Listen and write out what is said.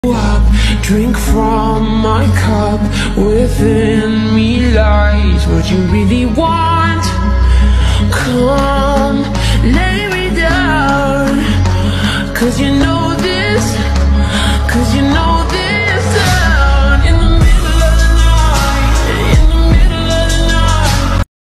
up, drink from my cup. Within me lies what you really want. Come, lay me down, 'cause you know